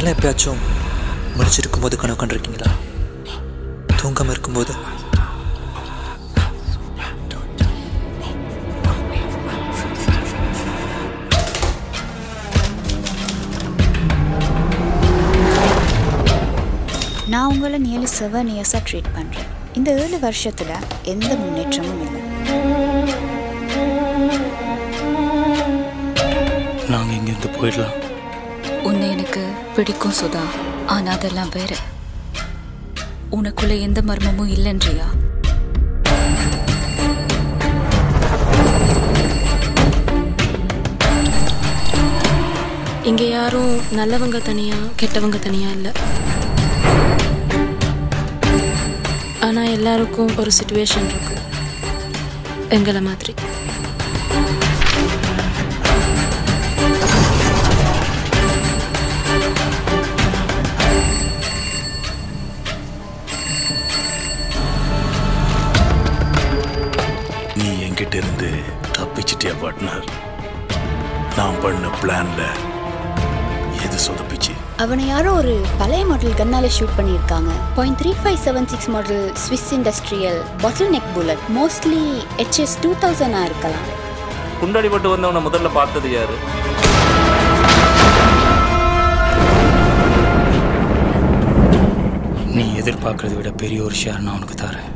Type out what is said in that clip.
நீங்களாம் எப்பயாச்சும் முடிச்சிருக்கும்போது கனவு கண்டிருக்கீங்களா? தூங்காமல் இருக்கும்போது? நான் உங்களை நியர்லி 7 இயர்ஸாக ட்ரீட் பண்ணுறேன். இந்த 7 வருஷத்தில் எந்த முன்னேற்றமும் இல்லை. நாங்கள் இங்கேருந்து போயிடலாம். உன்னை எனக்கு பிடிக்கும் சுதா, ஆனால் அதெல்லாம் வேற. உனக்குள்ள எந்த மர்மமும் இல்லைன்றியா? இங்கே யாரும் நல்லவங்க தனியா கெட்டவங்க தனியா இல்லை. ஆனால் எல்லாருக்கும் ஒரு சிச்சுவேஷன் இருக்கு, எங்களை மாதிரி. நீ என்கிட்ட இருந்து தப்பிச்சிட்டியா பார்ட்னர்? நான் பண்ண பிளான்ல எது சொதப்பிச்சு? அவனை யாரோ ஒரு பழைய மாடல் கன்னால ஷூட் பண்ணியிருக்காங்க. .3576 model Swiss industrial bottle neck bullet. Mostly HS 2000 இருக்கலாம். குண்டாடிப்பட்டு வந்தவனை முதல்ல பார்த்தது யாரு? நீ எதிர்பார்க்கறதை விட பெரிய ஒரு ஷேர் நான் உனக்கு தரேன்.